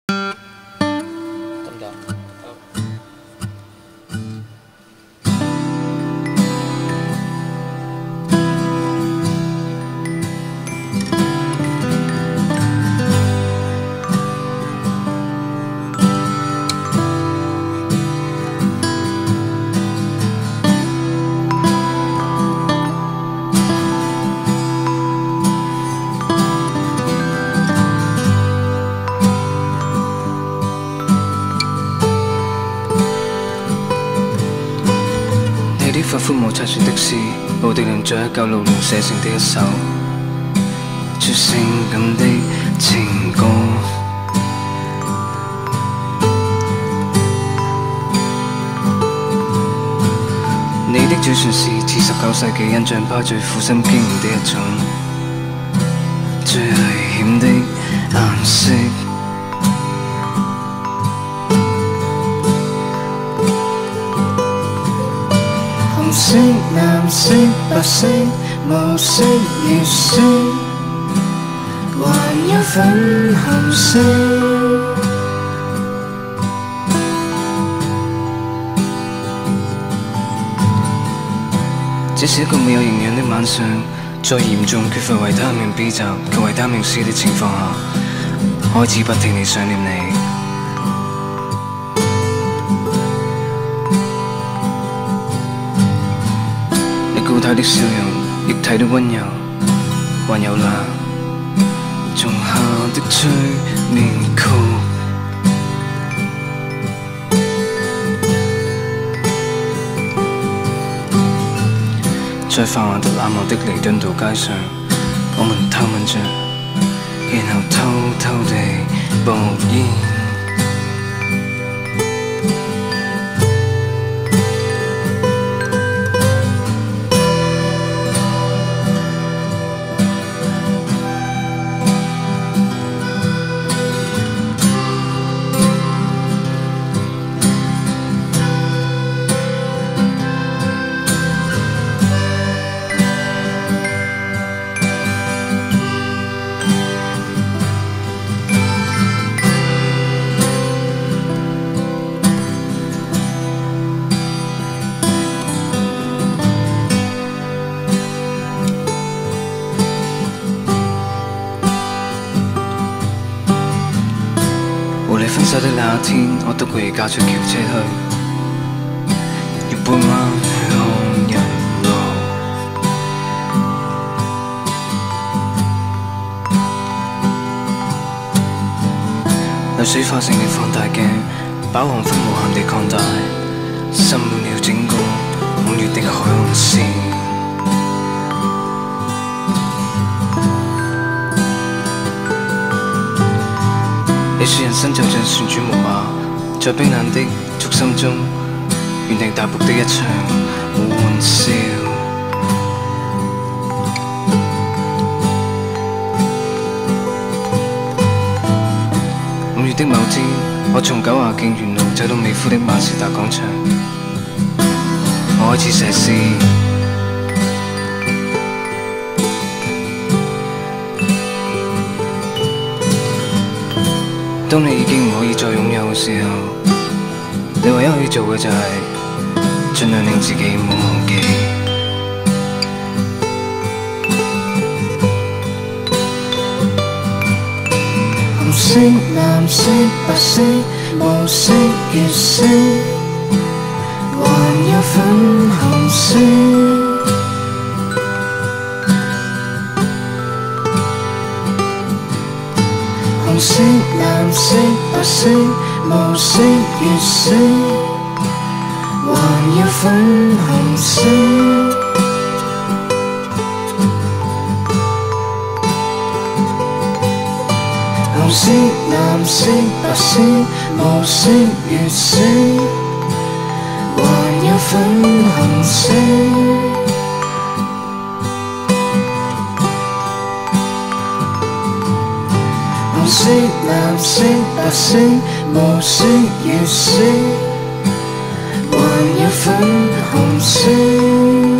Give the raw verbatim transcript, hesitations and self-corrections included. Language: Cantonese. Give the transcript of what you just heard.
得唔得？ 啲發灰冇擦算的詩，無地連在一舊路上寫成的一首最性感的情歌。你的嘴唇是似十九世紀印象派最苦心經營的一種最危險的顏色。紅色、藍色、白色、無色、月色，還有粉紅色。這是一個沒有營養的晚上，在嚴重缺乏維他命 B 集及維他命 C 的情況下，開始不停地想念你。固態的笑容，液體的溫柔，還有那仲夏的催眠曲。在繁華的冷漠的彌敦道街上，我們偷吻着，然後偷偷地冒煙。和你分手的那一天，我都會駕著轎車去，要背彎去看日落。淚水化成了放大鏡，把黃昏無限地擴大，滲滿了整個五月的海岸線。你說人生就像旋轉木馬，在冰冷的燭心中，原定大瀑的一場玩笑。五月的某天，我從九華徑沿路走到美孚的馬士達廣場，我開始寫詩。當你已經唔可以再擁有嘅時候，你唯一可以做嘅就係盡量令自己唔好忘記。紅色、藍色、白色、無色、月色，還有粉紅色。紅色、藍色、白色、無色、月色，還有粉紅色。紅色、藍色、白色、無色、月色，還有粉紅色。紅色、藍色、白色、無色、月色，還有粉紅色。